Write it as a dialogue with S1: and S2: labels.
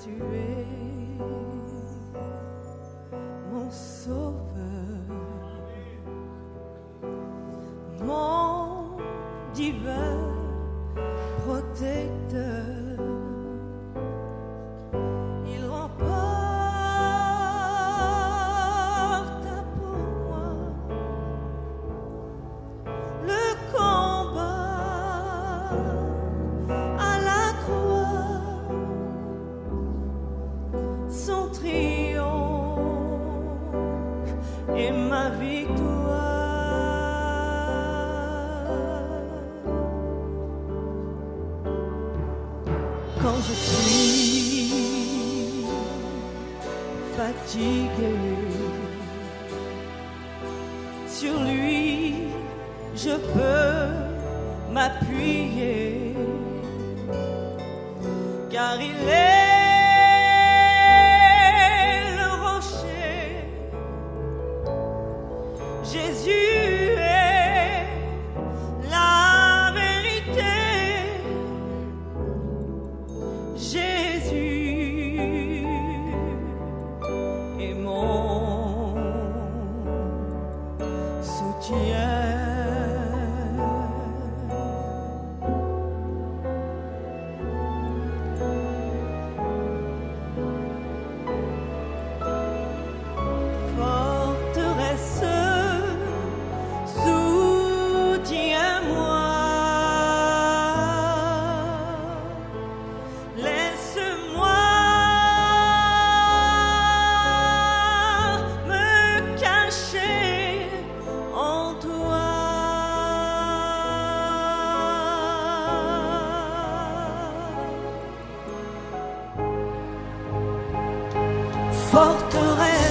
S1: tu es mon sauveur, mon divin protecteur. Il remporta pour moi le combat à la croix, son triomphe et ma victoire. Quand je suis fatigué, sur lui je peux m'appuyer, car il est le rocher. Jésus est la vérité. Jésus est mon soutien. Forteresse, soutiens-moi. Laisse-moi me cacher en toi. Forteresse,